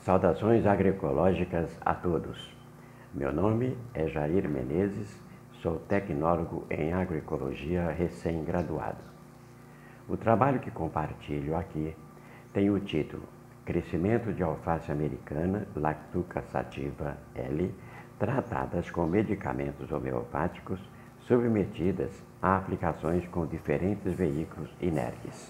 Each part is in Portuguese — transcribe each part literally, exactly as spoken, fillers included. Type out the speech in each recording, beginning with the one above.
Saudações agroecológicas a todos. Meu nome é Jair Menezes, sou tecnólogo em agroecologia recém-graduado. O trabalho que compartilho aqui tem o título Crescimento de alface americana Lactuca sativa L, tratadas com medicamentos homeopáticos submetidas a aplicações com diferentes veículos inertes.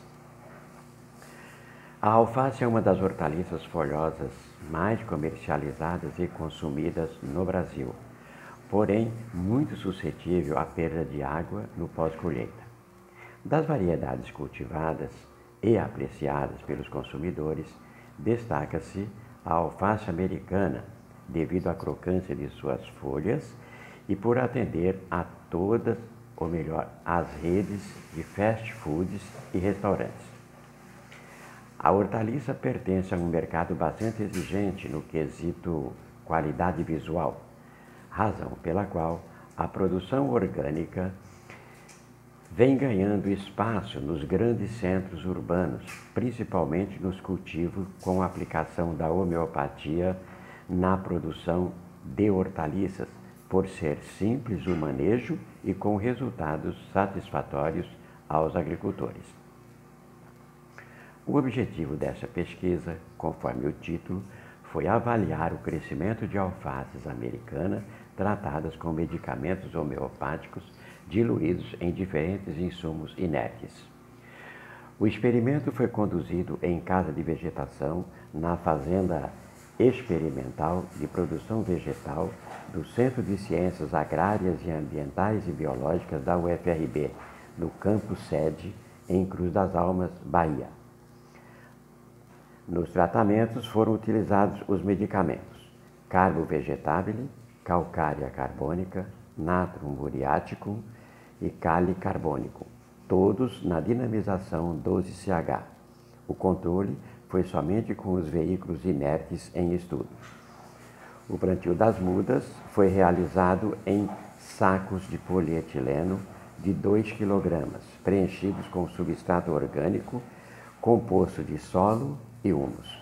A alface é uma das hortaliças folhosas mais comercializadas e consumidas no Brasil, porém muito suscetível à perda de água no pós-colheita. Das variedades cultivadas e apreciadas pelos consumidores, destaca-se a alface americana, devido à crocância de suas folhas e por atender a todas, ou melhor, as redes de fast foods e restaurantes. A hortaliça pertence a um mercado bastante exigente no quesito qualidade visual, razão pela qual a produção orgânica vem ganhando espaço nos grandes centros urbanos, principalmente nos cultivos com a aplicação da homeopatia na produção de hortaliças, por ser simples o manejo e com resultados satisfatórios aos agricultores. O objetivo dessa pesquisa, conforme o título, foi avaliar o crescimento de alfaces americanas tratadas com medicamentos homeopáticos diluídos em diferentes insumos inertes. O experimento foi conduzido em casa de vegetação na Fazenda Experimental de Produção Vegetal do Centro de Ciências Agrárias e Ambientais e Biológicas da U F R B, no campus sede em Cruz das Almas, Bahia. Nos tratamentos foram utilizados os medicamentos Carbo vegetabile, Calcária carbônica, Natrum muriaticum e Kali carbônico, todos na dinamização doze C H. O controle foi somente com os veículos inertes em estudo. O plantio das mudas foi realizado em sacos de polietileno de dois quilogramas, preenchidos com substrato orgânico composto de solo e humus.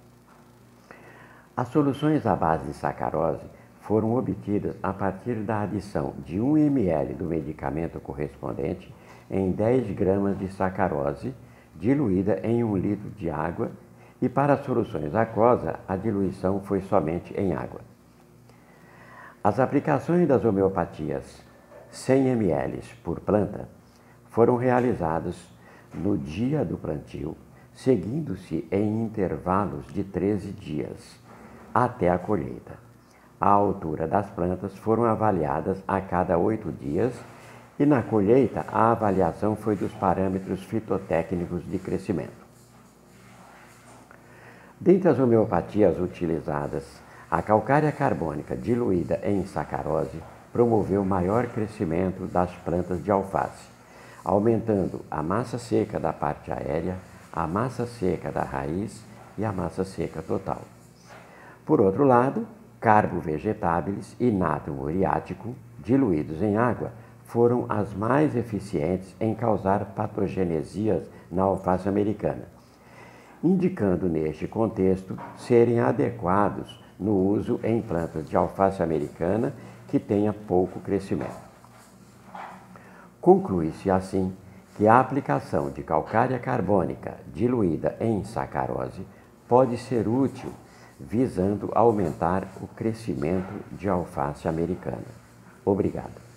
As soluções à base de sacarose foram obtidas a partir da adição de um mililitro do medicamento correspondente em dez gramas de sacarose diluída em um litro de água, e para as soluções aquosas a diluição foi somente em água. As aplicações das homeopatias cem mililitros por planta foram realizadas no dia do plantio, seguindo-se em intervalos de treze dias, até a colheita. A altura das plantas foram avaliadas a cada oito dias e na colheita a avaliação foi dos parâmetros fitotécnicos de crescimento. Dentre as homeopatias utilizadas, a calcária carbônica diluída em sacarose promoveu maior crescimento das plantas de alface, aumentando a massa seca da parte aérea, a massa seca da raiz e a massa seca total. Por outro lado, Carbo vegetabilis e Natrum muriaticum, diluídos em água, foram as mais eficientes em causar patogenesias na alface americana, indicando neste contexto serem adequados no uso em plantas de alface americana que tenha pouco crescimento. Conclui-se assim que a aplicação de calcária carbônica diluída em sacarose pode ser útil visando aumentar o crescimento de alface americana. Obrigado.